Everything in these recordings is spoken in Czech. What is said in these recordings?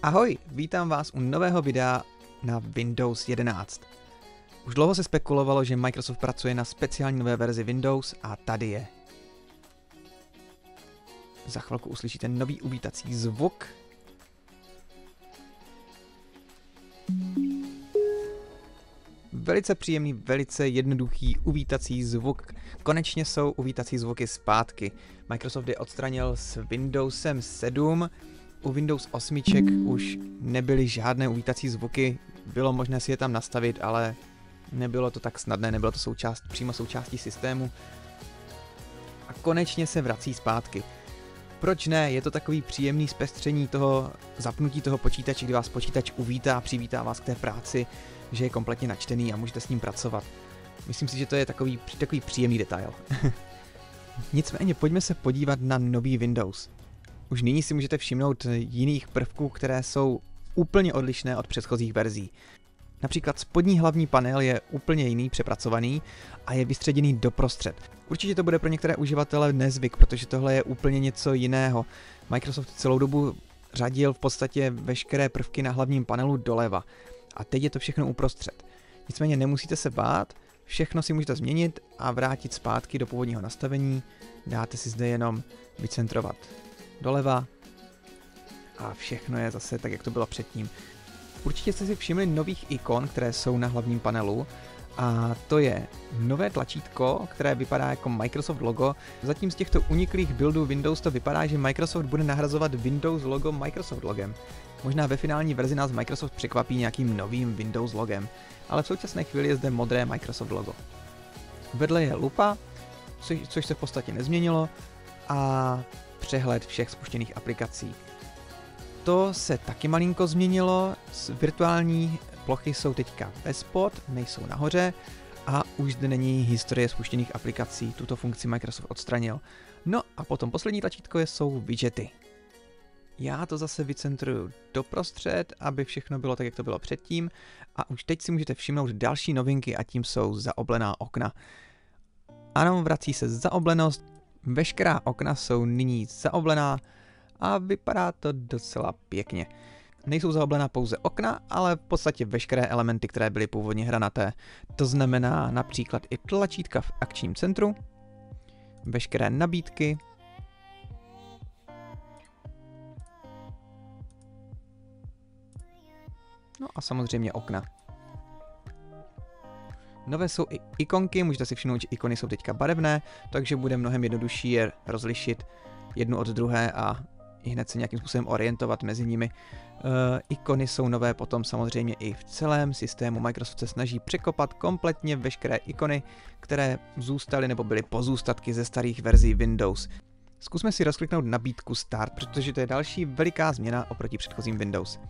Ahoj, vítám vás u nového videa na Windows 11. Už dlouho se spekulovalo, že Microsoft pracuje na speciální nové verzi Windows a tady je. Za chvilku uslyšíte nový uvítací zvuk. Velice příjemný, velice jednoduchý uvítací zvuk. Konečně jsou uvítací zvuky zpátky. Microsoft je odstranil s Windowsem 7. U Windows 8 už nebyly žádné uvítací zvuky. Bylo možné si je tam nastavit, ale nebylo to tak snadné, nebylo to přímo součástí systému. A konečně se vrací zpátky. Proč ne? Je to takový příjemný zpestření toho zapnutí toho počítače, kdy vás počítač uvítá a přivítá vás k té práci, že je kompletně načtený a můžete s ním pracovat. Myslím si, že to je takový příjemný detail. Nicméně pojďme se podívat na nový Windows. Už nyní si můžete všimnout jiných prvků, které jsou úplně odlišné od předchozích verzí. Například spodní hlavní panel je úplně jiný, přepracovaný a je vystředěný doprostřed. Určitě to bude pro některé uživatele nezvyk, protože tohle je úplně něco jiného. Microsoft celou dobu řadil v podstatě veškeré prvky na hlavním panelu doleva. A teď je to všechno uprostřed. Nicméně nemusíte se bát, všechno si můžete změnit a vrátit zpátky do původního nastavení. Dáte si zde jenom vycentrovat doleva a všechno je zase tak, jak to bylo předtím. Určitě jste si všimli nových ikon, které jsou na hlavním panelu, a to je nové tlačítko, které vypadá jako Microsoft logo. Zatím z těchto uniklých buildů Windows to vypadá, že Microsoft bude nahrazovat Windows logo Microsoft logem. Možná ve finální verzi nás Microsoft překvapí nějakým novým Windows logem, ale v současné chvíli je zde modré Microsoft logo. Vedle je lupa, což se v podstatě nezměnilo, a přehled všech spuštěných aplikací. To se taky malinko změnilo, virtuální plochy jsou teďka bez pod, nejsou nahoře a už zde není historie spuštěných aplikací, tuto funkci Microsoft odstranil. No a potom poslední tlačítko jsou widgety. Já to zase vycentruju doprostřed, aby všechno bylo tak, jak to bylo předtím, a už teď si můžete všimnout další novinky a tím jsou zaoblená okna. Ano, vrací se zaoblenost, veškerá okna jsou nyní zaoblená a vypadá to docela pěkně. Nejsou zaoblená pouze okna, ale v podstatě veškeré elementy, které byly původně hranaté. To znamená například i tlačítka v akčním centru, veškeré nabídky, no a samozřejmě okna. Nové jsou i ikonky, můžete si všimnout, že ikony jsou teďka barevné, takže bude mnohem jednodušší je rozlišit jednu od druhé a i hned se nějakým způsobem orientovat mezi nimi. Ikony jsou nové potom samozřejmě i v celém systému. Microsoft se snaží překopat kompletně veškeré ikony, které zůstaly nebo byly pozůstatky ze starých verzí Windows. Zkusme si rozkliknout nabídku Start, protože to je další veliká změna oproti předchozím Windows.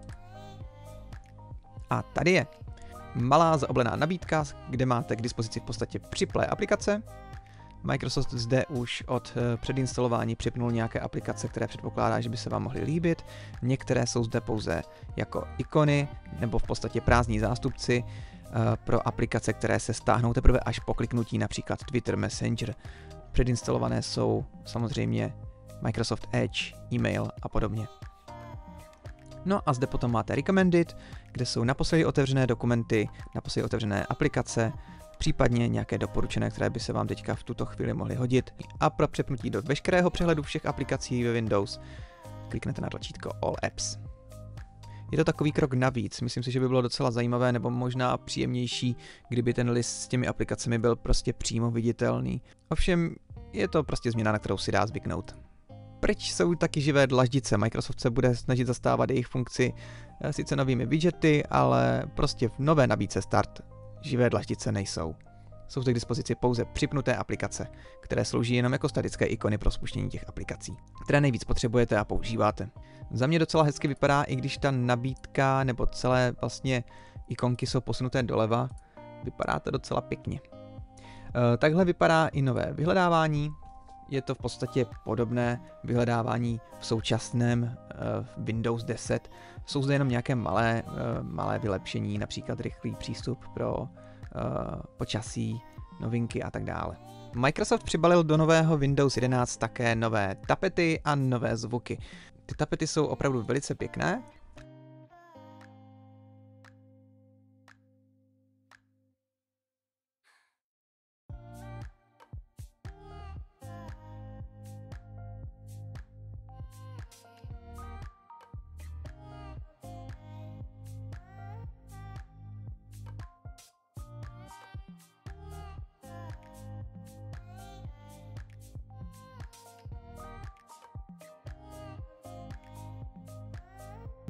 A tady je malá zaoblená nabídka, kde máte k dispozici v podstatě připlé aplikace. Microsoft zde už od předinstalování připnul nějaké aplikace, které předpokládá, že by se vám mohly líbit. Některé jsou zde pouze jako ikony nebo v podstatě prázdní zástupci pro aplikace, které se stáhnou teprve až po kliknutí, například Twitter, Messenger. Předinstalované jsou samozřejmě Microsoft Edge, e-mail a podobně. No a zde potom máte Recommended, kde jsou naposledy otevřené dokumenty, naposledy otevřené aplikace, případně nějaké doporučené, které by se vám teďka v tuto chvíli mohly hodit. A pro přepnutí do veškerého přehledu všech aplikací ve Windows kliknete na tlačítko All Apps. Je to takový krok navíc, myslím si, že by bylo docela zajímavé nebo možná příjemnější, kdyby ten list s těmi aplikacemi byl prostě přímo viditelný. Ovšem je to prostě změna, na kterou si dá zvyknout. Pryč jsou taky živé dlaždice, Microsoft se bude snažit zastávat jejich funkci sice novými widgety, ale prostě v nové nabídce Start živé dlaždice nejsou. Jsou zde k dispozici pouze připnuté aplikace, které slouží jenom jako statické ikony pro spuštění těch aplikací, které nejvíc potřebujete a používáte. Za mě docela hezky vypadá, i když ta nabídka nebo celé vlastně ikonky jsou posunuté doleva, vypadá to docela pěkně. Takhle vypadá i nové vyhledávání. Je to v podstatě podobné vyhledávání v současném Windows 10. Jsou zde jenom nějaké malé vylepšení, například rychlý přístup pro počasí, novinky a tak dále. Microsoft přibalil do nového Windows 11 také nové tapety a nové zvuky. Ty tapety jsou opravdu velice pěkné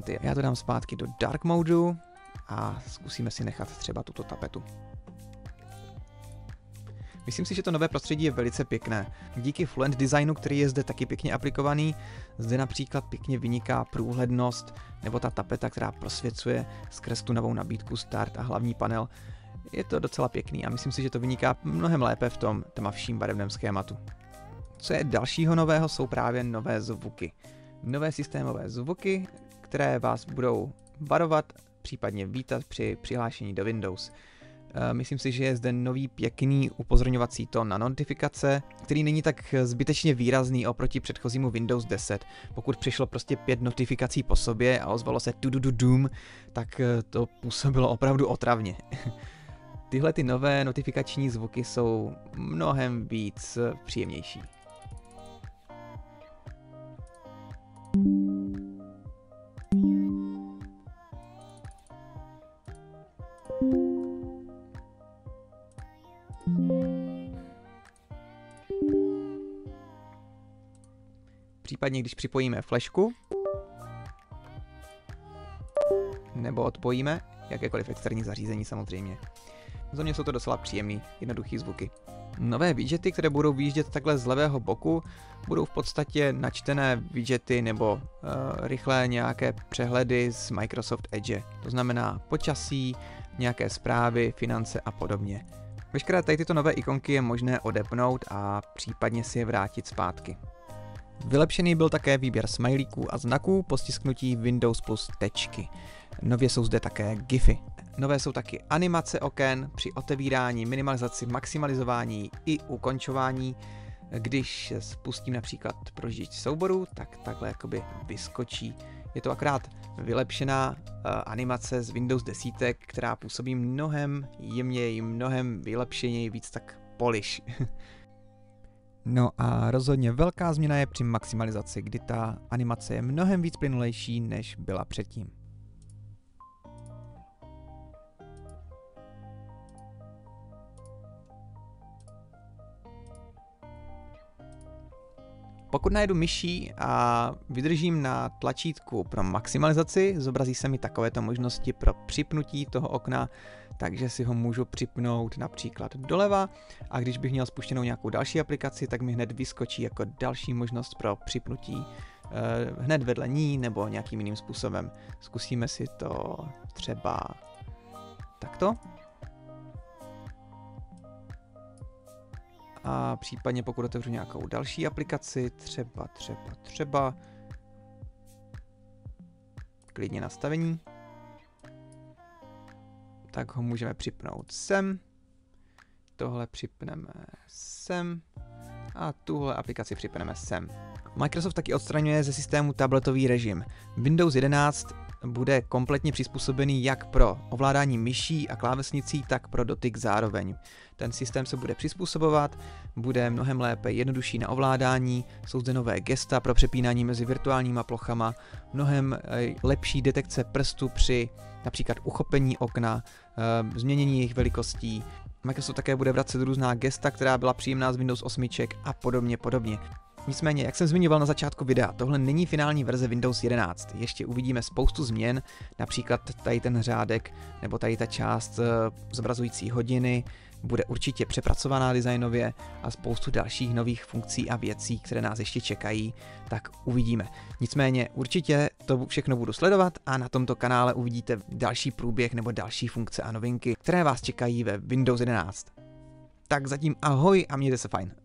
Já to dám zpátky do Dark modu a zkusíme si nechat třeba tuto tapetu. Myslím si, že to nové prostředí je velice pěkné. Díky Fluent designu, který je zde taky pěkně aplikovaný, zde například pěkně vyniká průhlednost nebo ta tapeta, která prosvěcuje skrz tu novou nabídku Start a hlavní panel. Je to docela pěkný a myslím si, že to vyniká mnohem lépe v tom tmavším barevném schématu. Co je dalšího nového, jsou právě nové zvuky. Nové systémové zvuky, které vás budou varovat, případně vítat při přihlášení do Windows. Myslím si, že je zde nový pěkný upozorňovací tón na notifikace, který není tak zbytečně výrazný oproti předchozímu Windows 10. Pokud přišlo prostě 5 notifikací po sobě a ozvalo se tudududum, tak to působilo opravdu otravně. Tyhle ty nové notifikační zvuky jsou mnohem víc příjemnější. Případně když připojíme flešku nebo odpojíme jakékoliv externí zařízení samozřejmě. Za mě jsou to docela příjemný, jednoduchý zvuky. Nové widgety, které budou vyjíždět takhle z levého boku, budou v podstatě načtené widgety nebo rychlé nějaké přehledy z Microsoft Edge. To znamená počasí, nějaké zprávy, finance a podobně. Veškeré tady tyto nové ikonky je možné odepnout a případně si je vrátit zpátky. Vylepšený byl také výběr smajlíků a znaků po stisknutí Windows plus tečky. Nově jsou zde také GIFy. Nové jsou taky animace oken při otevírání, minimalizaci, maximalizování i ukončování. Když spustím například prohlížeč souboru, tak takhle jakoby vyskočí. Je to akorát vylepšená animace z Windows 10, která působí mnohem jemněji, mnohem vylepšeněji, víc tak polish. No a rozhodně velká změna je při maximalizaci, kdy ta animace je mnohem víc plynulejší, než byla předtím. Pokud najedu myší a vydržím na tlačítku pro maximalizaci, zobrazí se mi takovéto možnosti pro připnutí toho okna, takže si ho můžu připnout například doleva a když bych měl spuštěnou nějakou další aplikaci, tak mi hned vyskočí jako další možnost pro připnutí hned vedle ní nebo nějakým jiným způsobem. Zkusíme si to třeba takto. A případně pokud otevřu nějakou další aplikaci, třeba klidně nastavení, tak ho můžeme připnout sem, tohle připneme sem a tuhle aplikaci připneme sem. Microsoft taky odstraňuje ze systému tabletový režim. Windows 11 bude kompletně přizpůsobený jak pro ovládání myší a klávesnicí, tak pro dotyk zároveň. Ten systém se bude přizpůsobovat, bude mnohem lépe jednodušší na ovládání, jsou zde nové gesta pro přepínání mezi virtuálníma plochama, mnohem lepší detekce prstu při například uchopení okna, změnění jejich velikostí. Microsoft také bude vracet různá gesta, která byla příjemná z Windows 8 a podobně. Nicméně, jak jsem zmiňoval na začátku videa, tohle není finální verze Windows 11. Ještě uvidíme spoustu změn, například tady ten řádek nebo tady ta část zobrazující hodiny bude určitě přepracovaná designově a spoustu dalších nových funkcí a věcí, které nás ještě čekají, tak uvidíme. Nicméně určitě to všechno budu sledovat a na tomto kanále uvidíte další průběh nebo další funkce a novinky, které vás čekají ve Windows 11. Tak zatím ahoj a mějte se fajn.